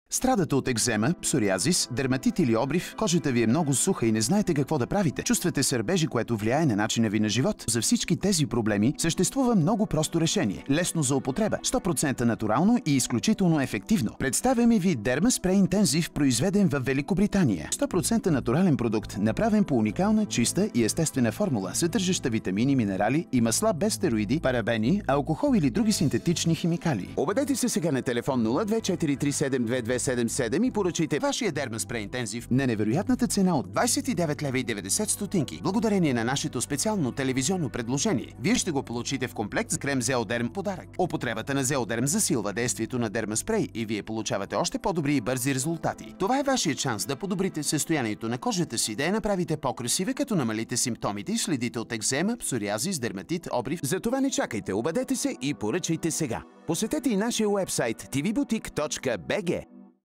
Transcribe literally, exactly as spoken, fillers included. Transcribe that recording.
Страдате от екзема, псориазис, дерматит или обрив, кожата ви е много суха и не знаете какво да правите. Чувствате сърбежи, което влияе на начина ви на живот. За всички тези проблеми съществува много просто решение. Лесно за употреба, сто процента натурално и изключително ефективно. Представяме ви Дермаспрей Интензив, произведен в Великобритания. сто процента натурален продукт, направен по уникална, чиста и естествена формула, съдържаща витамини, минерали и масла без стероиди, парабени, алкохол или други синтетични химикали. Обадете се сега на телефон нула две четири три седем две две седем седем и поръчайте вашия Дермаспрей Интензив на невероятната цена от двадесет и девет лева и деветдесет стотинки. Благодарение на нашето специално телевизионно предложение, вие ще го получите в комплект с крем Зеодерм подарък. Употребата на Зеодерм засилва действието на Дермаспрей и вие получавате още по-добри и бързи резултати. Това е вашият шанс да подобрите състоянието на кожата си, да я направите по-красива, като намалите симптомите и следите от екзема, псориазис, дерматит, обрив. Затова не чакайте, обадете се и поръчайте сега. Посетете и нашия уебсайт ти ви бутик точка би джи.